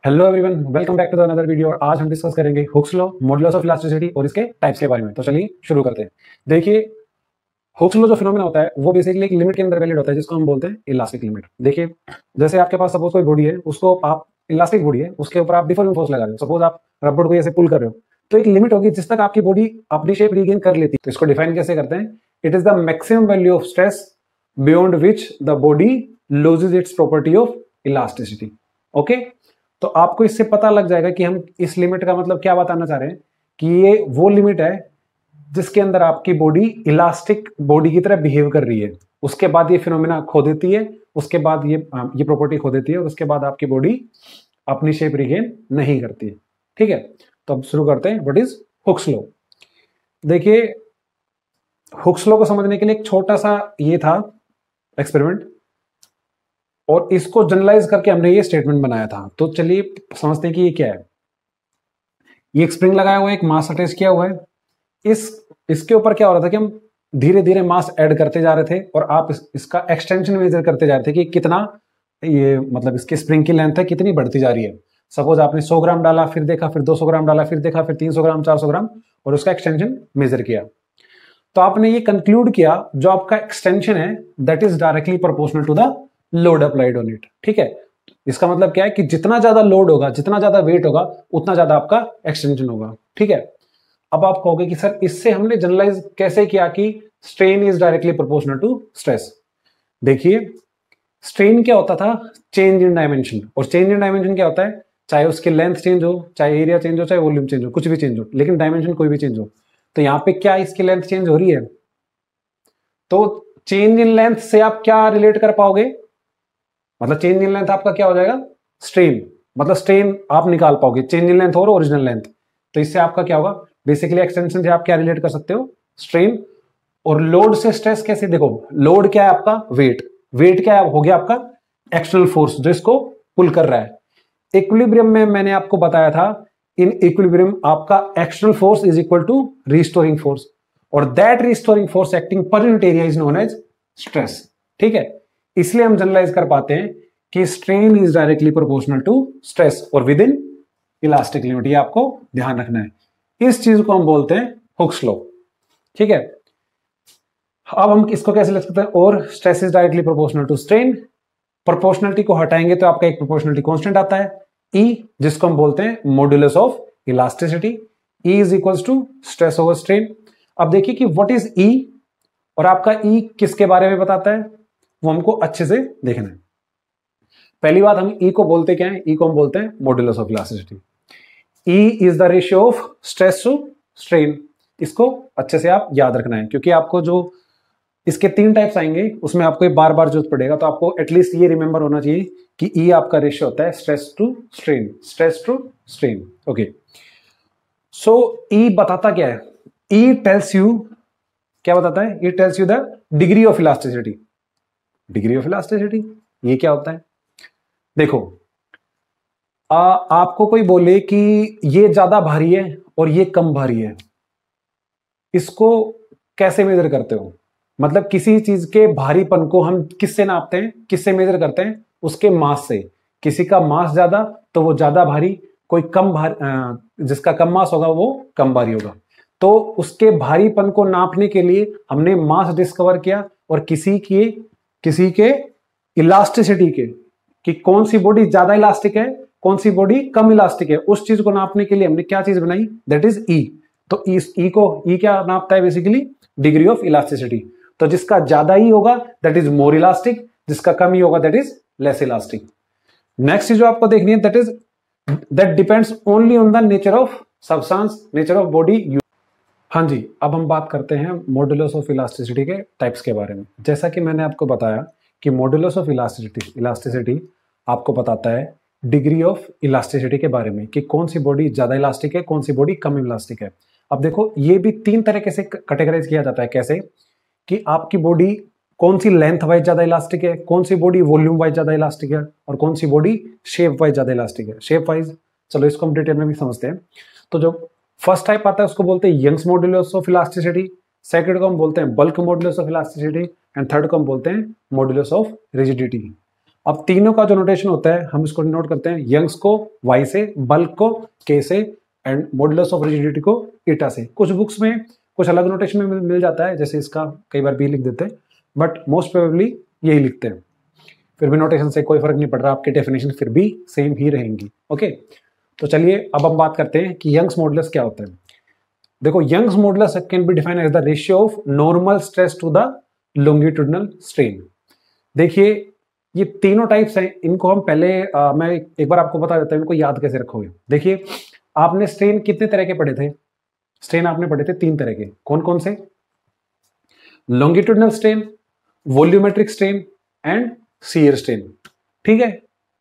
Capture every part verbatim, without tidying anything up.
Hello everyone, welcome back to the another video. और आज हम डिस्कस करेंगे Hooke's law, modulus of elasticity और इसके टाइप्स के बारे में। तो चलिए शुरू करते हैं। देखिए, हुक्स लॉ जो फिनोमेना होता है वो बेसिकली एक लिमिट के अंदर वैलिड होता है जिसको हम बोलते हैं इलास्टिक लिमिट। देखिए, जैसे आपके पास सपोज कोई बॉडी है, उसको आप इलास्टिक बॉडी है, उसके ऊपर आप डिफॉर्मिंग फोर्स लगा रहे हो। सपोज आप रबर को ऐसे पुल कर रहे हो, तो एक लिमिट होगी जिस तक आपकी बॉडी अपनी शेप रीगेन कर लेती है। तो इसको डिफाइन कैसे करते हैं? It is the maximum value of stress beyond which the body loses its property of elasticity. Okay, तो आपको इससे पता लग जाएगा कि हम इस लिमिट का मतलब क्या बताना चाह रहे हैं, कि ये वो लिमिट है जिसके अंदर आपकी बॉडी इलास्टिक बॉडी की तरह बिहेव कर रही है। उसके बाद ये फिनोमेना खो देती है, उसके बाद ये ये प्रॉपर्टी खो देती है, और उसके बाद आपकी बॉडी अपनी शेप रिगेन नहीं करती है। ठीक है, तो अब शुरू करते हैं। What is Hooke's law? देखिए, हुक्स लॉ को समझने के लिए एक छोटा सा ये था एक्सपेरिमेंट, और इसको जनरलाइज करके हमने ये स्टेटमेंट बनाया था। तो चलिए समझते हैं कि ये क्या है। ये एक स्प्रिंग लगाया हुआ है, एक मास अटैच किया हुआ है। इस इसके ऊपर क्या हो रहा था कि हम धीरे धीरे मास ऐड करते जा रहे थे, और आप इस, इसका एक्सटेंशन मेजर करते जा रहे थे कि कितना ये मतलब इसकी स्प्रिंग की लेंथ है, कितनी बढ़ती जा रही है। सपोज आपने सौ ग्राम डाला, फिर देखा, फिर दो सौ ग्राम डाला, फिर देखा, फिर तीन सौ ग्राम, चार सौ ग्राम, और उसका एक्सटेंशन मेजर किया। तो आपने ये कंक्लूड किया जो आपका एक्सटेंशन है that is directly proportional to the load applied on it. ठीक है, इसका मतलब क्या है कि जितना ज्यादा लोड होगा, जितना ज्यादा वेट होगा, उतना ज्यादा आपका एक्सटेंशन होगा। ठीक है, अब आप कहोगे कि सर इससे हमने जनरलाइज कैसे किया कि strain is directly proportional to stress. देखिए, स्ट्रेन क्या होता था? Change in dimension. और चेंज इन डायमेंशन क्या होता है? चाहे उसकी लेंथ चेंज हो, चाहे एरिया चेंज हो, चाहे वॉल्यूम चेंज हो, कुछ भी चेंज हो, लेकिन डायमेंशन कोई भी चेंज हो। तो यहां पे क्या इसकी लेंथ चेंज हो रही है? तो चेंज इन लेंथ से आप क्या रिलेट कर पाओगे? मतलब चेंज इन लेंथ आपका क्या हो जाएगा? स्ट्रेन। मतलब स्ट्रेन आप निकाल पाओगे, चेंज इन लेंथ और ओरिजिनल लेंथ। तो इससे आपका क्या होगा? बेसिकली एक्सटेंशन से आप क्या रिलेट कर सकते हो? स्ट्रेन। और लोड से स्ट्रेस कैसे? देखो, लोड क्या है आपका? वेट। वेट क्या हो गया आपका? एक्सटर्नल फोर्स जो इसको पुल कर रहा है। इक्विलिब्रियम में मैंने आपको बताया था, इन इक्विलिब्रियम आपका external force is equal to restoring force, और that restoring force acting per unit area is known as stress. ठीक है, इसलिए हम जनरलाइज कर पाते हैं कि strain is directly proportional to stress और विद इन इलास्टिक लिमिट। ये आपको ध्यान रखना है। इस चीज को हम बोलते हैं हुक्स लॉ। ठीक है, अब हम इसको कैसे लिख सकते हैं? और stress is directly proportional to strain. Proportionality को हटाएंगे तो आपका एक प्रोपोर्शनलिटी कांस्टेंट आता है, E, जिसको हम बोलते हैं modulus of elasticity. E is equals to stress over strain. अब देखिए कि व्हाट इज E, और आपका E किसके बारे में बताता है, वो हमको अच्छे से देखना है। पहली बात, हम E को बोलते क्या है? E को हम बोलते हैं modulus of elasticity. E is the ratio of stress to strain. इसको अच्छे से आप याद रखना है, क्योंकि आपको जो इसके तीन टाइप्स आएंगे उसमें आपको बार बार जरूरत पड़ेगा। तो आपको एटलीस्ट ये रिमेंबर होना चाहिए कि E आपका रेशियो होता है stress to strain, stress to strain. Okay, so E बताता क्या है? E टेल्स यू, क्या बताता है? E tells you the degree of elasticity. Degree of elasticity ये क्या होता है? देखो, आ, आपको कोई बोले कि ये ज्यादा भारी है और ये कम भारी है, इसको कैसे मेजर करते हो? मतलब किसी चीज के भारीपन को हम किससे नापते हैं, किससे मेजर करते हैं? उसके मास से। किसी का मास ज्यादा तो वो ज्यादा भारी, कोई कम भारी, जिसका कम मास होगा वो कम भारी होगा। तो उसके भारीपन को नापने के लिए हमने मास डिस्कवर किया, और किसी की किसी के इलास्टिसिटी के, कि कौन सी बॉडी ज्यादा इलास्टिक है, कौन सी बॉडी कम इलास्टिक है, उस चीज को नापने के लिए हमने क्या चीज बनाई? That is E। तो इस E को E क्या नापता है? Basically degree of elasticity. तो जिसका ज्यादा E होगा दैट इज मोर इलास्टिक, जिसका कम E होगा that is less elastic. Next चीज जो आपको देखनी है, that is that depends only on the nature of substance, nature of body. हाँ जी, अब हम बात करते हैं मॉड्यूलस ऑफ इलास्टिसिटी के टाइप्स के बारे में। जैसा कि मैंने आपको बताया कि मॉड्यूलस ऑफ इलास्टिसिटी इलास्टिसिटी आपको बताता है डिग्री ऑफ इलास्टिसिटी के बारे में, कि कौन सी बॉडी ज्यादा इलास्टिक है, कौन सी बॉडी कम इलास्टिक है। अब देखो, ये भी तीन तरीके से कैटेगराइज किया जाता है। कैसे? कि आपकी बॉडी कौन सी लेंथ वाइज ज्यादा इलास्टिक है, कौन सी बॉडी वॉल्यूम वाइज ज्यादा इलास्टिक है, और कौन सी बॉडी शेप वाइज ज्यादा इलास्टिक है। शेप वाइज चलो इसको हम डिटेल में भी समझते हैं। तो जो फर्स्ट टाइप आता है उसको बोलते हैं Young's modulus of elasticity, second को हम बोलते हैं bulk modulus of elasticity, and third को हम बोलते हैं मॉड्यूलस ऑफ रिजिडिटी। अब तीनों का जो नोटेशन होता है हम इसको नोट करते हैं, यंग्स को वाई से, बल्क को के से एंड मॉडुलस ऑफ रिजिडिटी को ईटा से। कुछ बुक्स में कुछ अलग नोटेशन में मिल जाता है, जैसे इसका कई बार बी लिख देते हैं, बट मोस्ट प्रोबेबली यही लिखते हैं। फिर भी नोटेशन से कोई फर्क नहीं पड़ रहा, आपके डेफिनेशन फिर भी सेम ही रहेंगी। ओके, तो चलिए अब हम बात करते हैं कि यंग्स मॉडुलस क्या होता है। देखो, Young's modulus can be defined as the ratio of normal stress to the longitudinal strain. देखिए ये तीनों टाइप्स हैं, इनको हम पहले आ, मैं एक बार आपको बता देता हूं, इनको याद कैसे रखोगे। देखिए, आपने स्ट्रेन कितने तरह के पढ़े थे? स्ट्रेन आपने पढ़े थे तीन तरह के। कौन कौन से? Longitudinal strain, volumetric strain and shear strain. ठीक है,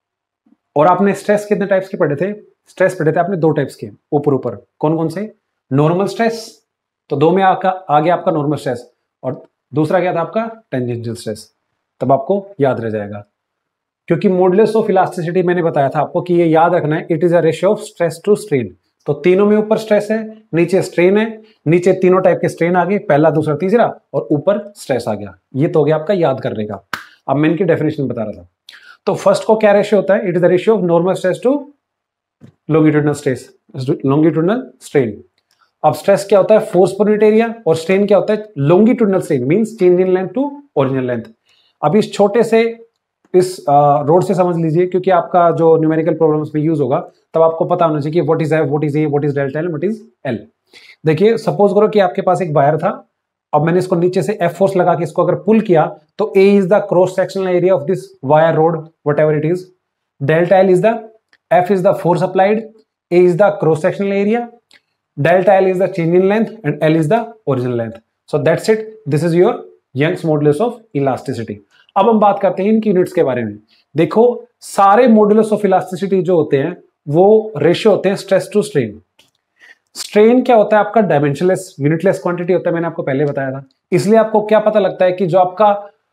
और आपने स्ट्रेस कितने टाइप्स के पढ़े थे? स्ट्रेस पढ़े थे आपने दो टाइप्स के, ऊपर ऊपर। कौन कौन से? नॉर्मल स्ट्रेस, तो दो में आपका आ गया आपका नॉर्मल स्ट्रेस, और दूसरा क्या था आपका? Tangential stress. तब आपको याद रह जाएगा, क्योंकि मॉडुलस ऑफ इलास्टिसिटी मैंने बताया था आपको कि ये याद रखना है, it is a ratio of stress to strain. तो तीनों में ऊपर स्ट्रेस है, नीचे स्ट्रेन है, नीचे तीनों टाइप के स्ट्रेन आ गए, पहला दूसरा तीसरा, और ऊपर स्ट्रेस आ गया। ये तो हो गया आपका याद करने का। अब मैं इनकी डेफिनेशन बता रहा था। तो फर्स्ट को क्या रेशियो होता है? It is the ratio of normal stress to longitudinal stress, longitudinal strain. अब स्ट्रेस क्या होता है? फोर्स पर यूनिट एरिया, और स्ट्रेन क्या होता है? Longitudinal strain means change in length to original length. अब इस छोटे से इस रोड से समझ लीजिए, क्योंकि आपका जो न्यूमेरिकल प्रॉब्लम्स में यूज होगा तब आपको पता होना चाहिए कि what is F, what is A, what is delta L, what is L. देखिए, सपोज करो कि आपके पास एक वायर था, अब मैंने इसको नीचे से एफ फोर्स लगा के इसको अगर पुल किया, तो A is the cross sectional area of this wire rod, whatever it is. Delta L is the, F is the force applied, A is the cross sectional area, delta L is the change in length and L is the original length. So that's it, this is your Young's modulus of elasticity. अब हम बात करते हैं इनकी units के बारे में। देखो, सारे मॉडुलस ऑफ इलास्टिसिटी जो होते हैं वो रेशियो होते हैं स्ट्रेस टू स्ट्रेन। स्ट्रेन क्या होता है आपका? डायमेंशनलेस, यूनिटलेस क्वांटिटी होता है, मैंने आपको पहले बताया था। इसलिए आपको क्या पता लगता है कि जो आपका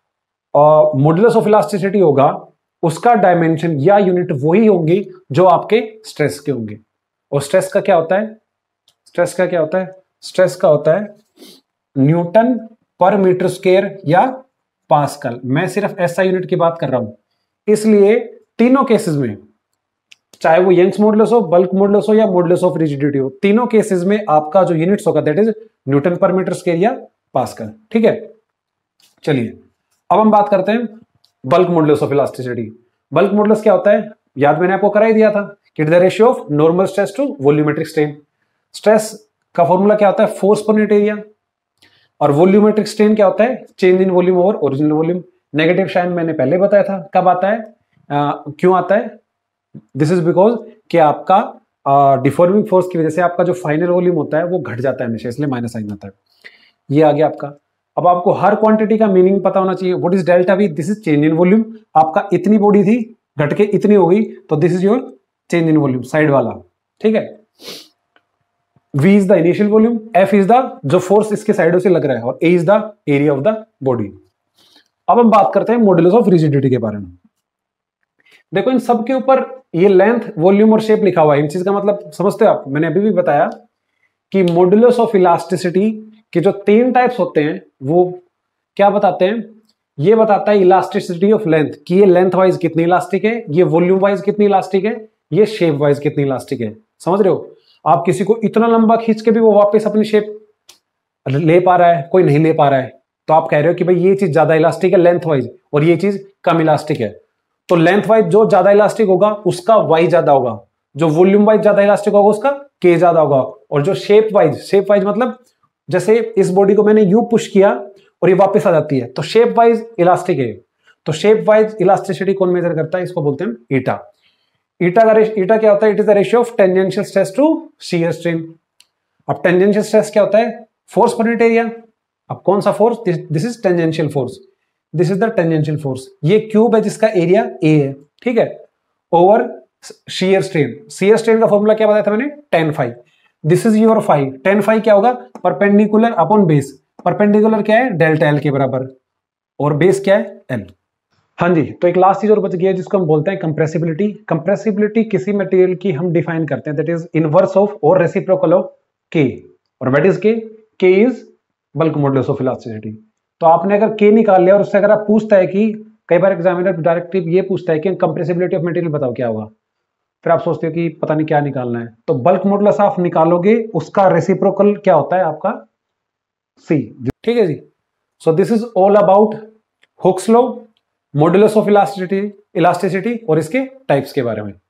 मॉडुलस ऑफ इलास्टिसिटी होगा उसका डायमेंशन या यूनिट वही होंगी जो आपके स्ट्रेस के होंगे। और स्ट्रेस का क्या होता है? स्ट्रेस का क्या होता है? स्ट्रेस का होता है Newton per metre square or pascal. मैं सिर्फ एसआई यूनिट की बात कर रहा हूं, इसलिए तीनों केसेस में, चाहे वो यंग्स मॉडुलस हो, बल्क मॉडुलस हो या मॉडुलस ऑफ रिजिडिटी हो, तीनों केसेस में आपका जो यूनिट्स होगा that is newton per metre square or pascal. ठीक है, चलिए अब हम बात करते हैं bulk modulus of elasticity. Bulk modulus क्या होता है? याद मैंने आपको करा ही दिया था कि it is the ratio of normal stress to volumetric strain. Stress का फॉर्मूला क्या होता है? Force per unit area. और वॉल्यूमेट्रिक स्ट्रेन क्या होता है? Change in volume over original volume. Negative sign मैंने पहले बताया था, कब आता है, आ, क्यों आता है? दिस इज बिकॉज कि आपका डिफॉर्मिंग uh, फोर्स की वजह से आपका जो फाइनल वॉल्यूम होता है वो घट जाता है हमेशा, इसलिए माइनस साइन आता है। ये आ गया आपका। अब आपको हर क्वांटिटी का मीनिंग पता होना चाहिए। What is delta V? This is change in volume. आपका इतनी बॉडी थी, घट के इतनी हो गई, तो this is your change in volume, side वाला। ठीक है, V is the initial volume, F is the जो फोर्स इसके साइडों से लग रहा है, और A is the area of the body. अब हम बात करते हैं मॉडुलस ऑफ रिजिडिटी के बारे में। देखो, इन सब के ऊपर ये लेंथ, वॉल्यूम और शेप लिखा हुआ है। इन चीज का मतलब समझते हो आप? मैंने अभी भी बताया कि मॉडुलस ऑफ इलास्टिसिटी के जो तीन टाइप्स होते हैं वो क्या बताते हैं? ये बताता है इलास्टिसिटी ऑफ लेंथ, कि ये लेंथ वाइज कितनी इलास्टिक है, ये वॉल्यूम वाइज कितनी इलास्टिक है, ये शेप वाइज कितनी इलास्टिक है। समझ रहे हो? आप किसी को इतना लंबा खींच के भी वो वापस अपनी शेप ले पा रहा है, कोई नहीं ले पा रहा है, तो आप कह रहे हो कि भाई ये चीज ज्यादा इलास्टिक है लेंथ वाइज, और ये चीज कम इलास्टिक है। तो लेंथ वाइज जो ज्यादा इलास्टिक होगा उसका वाई ज्यादा होगा, जो वॉल्यूम वाइज ज्यादा इलास्टिक होगा उसका के ज्यादा होगा, और जो शेप वाइज, शेप वाइज मतलब जैसे इस बॉडी को मैंने यू पुश किया और ये वापस आ जाती है, तो शेप वाइज इलास्टिक है। तो शेप वाइज इलास्टिसिटी कौन मेजर करता है? इसको बोलते हैं ईटा। ईटा का ईटा क्या होता है? It is the ratio of tangential stress to shear strain. अब टेंजेंशियल स्ट्रेस क्या होता है? Force per unit area. अब कौन सा force? This is tangential force, this is the tangential force. ये क्यूब है जिसका एरिया ए है, ठीक है, over shear strain. Shear strain का फॉर्मूला क्या बताया था मैंने? Tan phi. This is your phi. Tan phi क्या होगा? Perpendicular upon base. परपेंडिकुलर क्या है? डेल्टा एल के बराबर, और बेस क्या है? एल। हाँ जी, तो एक लास्ट चीज और बच गई है जिसको हम बोलते हैं कंप्रेसिबिलिटी। कंप्रेसिबिलिटी किसी मटेरियल की हम डिफाइन करते हैं दैट इज इनवर्स ऑफ और रेसिप्रोकल ऑफ के, और what is K? K is bulk modulus of elasticity. तो आपने अगर के निकाल लिया और उससे अगर आप पूछता है कि कई बार एग्जामिनर डायरेक्टिव ये पूछता है कि कंप्रेसिबिलिटी ऑफ मटेरियल बताओ क्या होगा, फिर आप सोचते हो कि पता नहीं क्या निकालना है, तो बल्क मॉडुलस आप निकालोगे, उसका रेसिप्रोकल क्या होता है आपका सी। ठीक है जी। So this is all about Hooke's law, modulus of elasticity elasticity और इसके टाइप्स के बारे में।